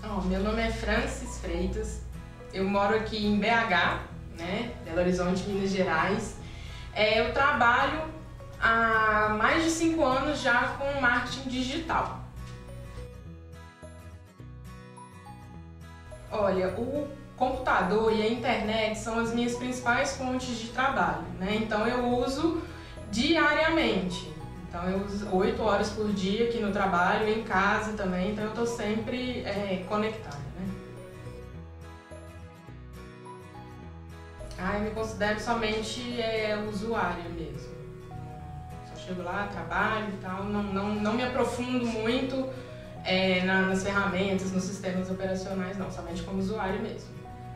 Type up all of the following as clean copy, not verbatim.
Meu nome é Francis Freitas, eu moro aqui em BH, né, Belo Horizonte, Minas Gerais. Eu trabalho há mais de 5 anos já com marketing digital. Olha, o computador e a internet são as minhas principais fontes de trabalho, né? Então eu uso diariamente. Então eu uso 8 horas por dia aqui no trabalho, em casa também, então eu estou sempre conectada, né? Eu me considero somente usuária mesmo. Só chego lá, trabalho e tal, não me aprofundo muito nas ferramentas, nos sistemas operacionais não, somente como usuária mesmo.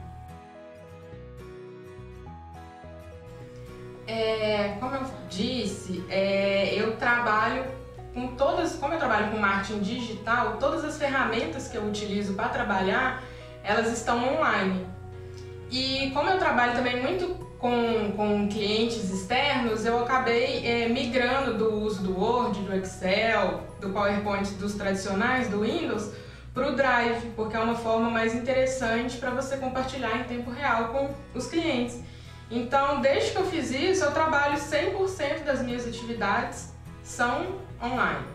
Como eu disse, eu trabalho com como eu trabalho com marketing digital, todas as ferramentas que eu utilizo para trabalhar, elas estão online. E como eu trabalho também muito com clientes externos, eu acabei migrando do uso do Word, do Excel, do PowerPoint, dos tradicionais, do Windows, para o Drive, porque é uma forma mais interessante para você compartilhar em tempo real com os clientes. Então, desde que eu fiz isso, eu trabalho 100% das minhas atividades são online.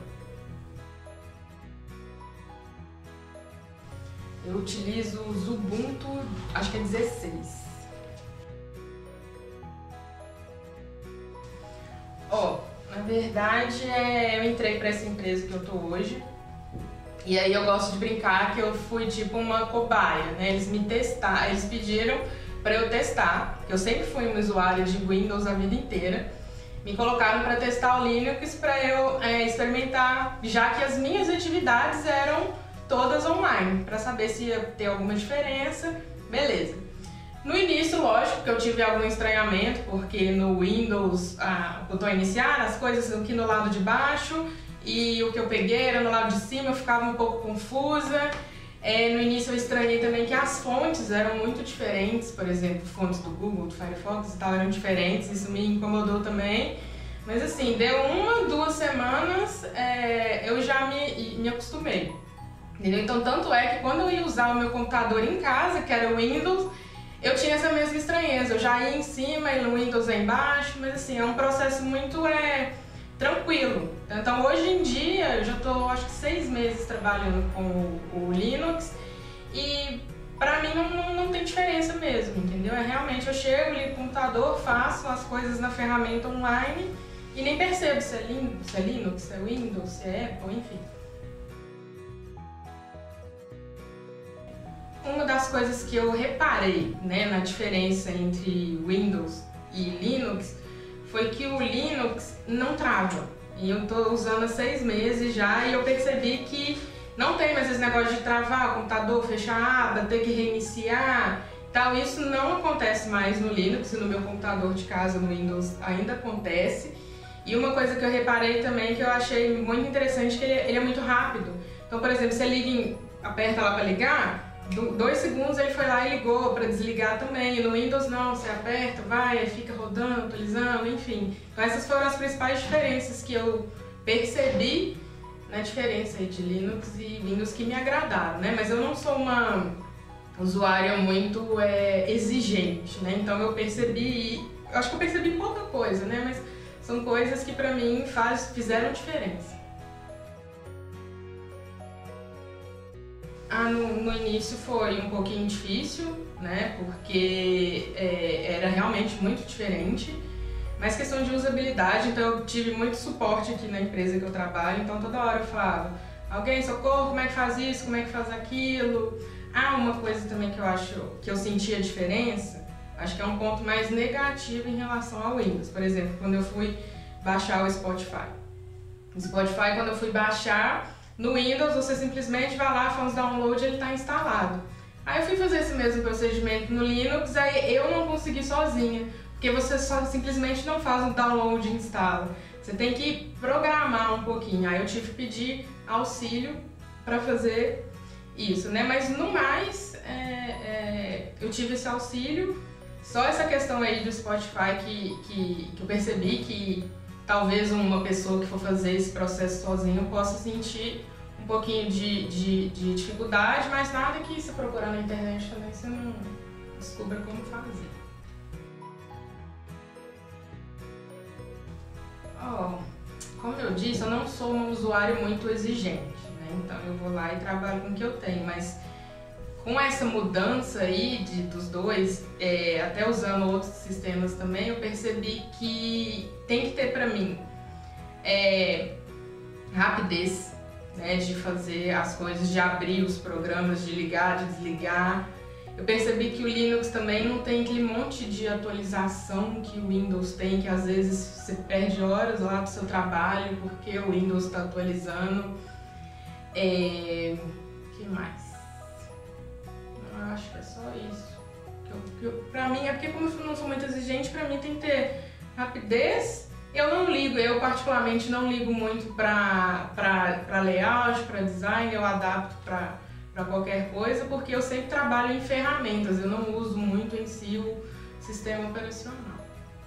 Eu utilizo o Ubuntu, acho que é 16. Na verdade, eu entrei para essa empresa que eu tô hoje. E aí eu gosto de brincar que eu fui tipo uma cobaia, né? Eles pediram para eu testar, porque eu sempre fui uma usuária de Windows a vida inteira. Me colocaram para testar o Linux para eu experimentar, já que as minhas atividades eram todas online, para saber se ia ter alguma diferença, beleza. No início, lógico que eu tive algum estranhamento, porque no Windows, eu estou a iniciar, as coisas aqui no lado de baixo e o que eu peguei era no lado de cima, eu ficava um pouco confusa. No início eu estranhei também que as fontes eram muito diferentes, por exemplo, fontes do Google, do Firefox e tal eram diferentes, isso me incomodou também. Mas assim, deu 1, 2 semanas, eu já me acostumei. Entendeu? Então, tanto é que quando eu ia usar o meu computador em casa, que era o Windows, eu tinha essa mesma estranheza. Eu já ia em cima e no Windows é embaixo, mas assim, é um processo muito tranquilo. Então, hoje em dia, eu já estou, acho que 6 meses trabalhando com o Linux e pra mim não tem diferença mesmo, entendeu? Realmente, eu chego, ligo o computador, faço as coisas na ferramenta online e nem percebo se é Linux, se é Windows, se é Apple, enfim. Uma das coisas que eu reparei, né, na diferença entre Windows e Linux foi que o Linux não trava. E eu estou usando há 6 meses já e eu percebi que não tem mais esse negócio de travar o computador, fechar a aba, ter que reiniciar. Tal. Isso não acontece mais no Linux e no meu computador de casa, no Windows, ainda acontece. E uma coisa que eu reparei também que eu achei muito interessante é que ele é muito rápido. Então, por exemplo, você aperta lá para ligar, 2 segundos ele foi lá e ligou para desligar também. E no Windows não, você aperta, vai, fica rodando, atualizando, enfim. Então essas foram as principais diferenças que eu percebi na diferença de Linux e Windows que me agradaram, né? Mas eu não sou uma usuária muito exigente, né? Então eu acho que eu percebi pouca coisa, né? Mas são coisas que para mim fizeram diferença. No início foi um pouquinho difícil, né, porque era realmente muito diferente, mas questão de usabilidade, então eu tive muito suporte aqui na empresa que eu trabalho, então toda hora eu falava, alguém, socorro, como é que faz isso, como é que faz aquilo. Uma coisa também que eu acho que eu senti a diferença, acho que é um ponto mais negativo em relação ao Windows, por exemplo, quando eu fui baixar o Spotify. O Spotify, quando eu fui baixar, no Windows, você simplesmente vai lá, faz um download e ele está instalado. Aí eu fui fazer esse mesmo procedimento no Linux, aí eu não consegui sozinha, porque você só simplesmente não faz um download e instala. Você tem que programar um pouquinho. Aí eu tive que pedir auxílio para fazer isso, né? Mas no mais, eu tive esse auxílio. Só essa questão aí do Spotify que eu percebi que talvez uma pessoa que for fazer esse processo sozinha possa sentir um pouquinho de dificuldade, mas nada que se procurar na internet também você não descubra como fazer. Como eu disse, eu não sou um usuário muito exigente, né? Então eu vou lá e trabalho com o que eu tenho, mas com essa mudança aí dos dois, até usando outros sistemas também, eu percebi que tem que ter para mim rapidez, né, de fazer as coisas, de abrir os programas, de ligar, de desligar. Eu percebi que o Linux também não tem aquele monte de atualização que o Windows tem, que às vezes você perde horas lá do seu trabalho porque o Windows está atualizando. Que mais? Eu acho que é só isso. Pra mim, é porque como eu não sou muito exigente, pra mim tem que ter rapidez. Eu não ligo, eu particularmente não ligo muito pra layout, pra design, eu adapto pra qualquer coisa, porque eu sempre trabalho em ferramentas, eu não uso muito em si o sistema operacional.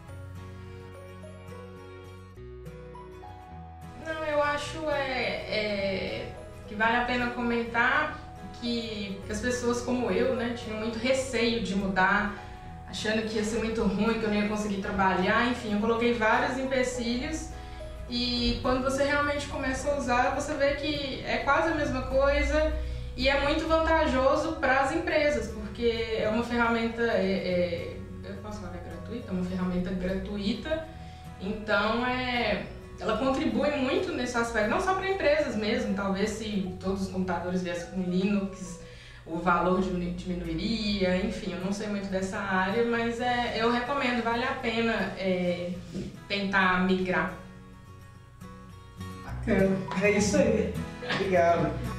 Não, eu acho que vale a pena comentar que as pessoas como eu, né, tinham muito receio de mudar, achando que ia ser muito ruim, que eu não ia conseguir trabalhar, enfim, eu coloquei vários empecilhos e quando você realmente começa a usar, você vê que é quase a mesma coisa. E é muito vantajoso para as empresas, porque é uma ferramenta, eu posso falar que é gratuita? É uma ferramenta gratuita, então ela contribui muito nesse aspecto, não só para empresas mesmo, talvez se todos os computadores viessem com Linux, o valor diminuiria, enfim, eu não sei muito dessa área, mas eu recomendo, vale a pena tentar migrar. Bacana, é isso aí. Obrigado.